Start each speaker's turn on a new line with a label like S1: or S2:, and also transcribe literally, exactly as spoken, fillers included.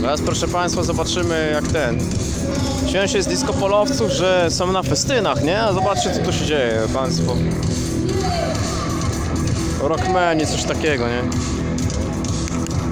S1: Teraz, proszę Państwa, zobaczymy jak ten. Śmieją się z disco-polowców, że są na festynach, nie? A zobaczcie, co tu się dzieje, Państwo. Rockmeni, coś takiego, nie?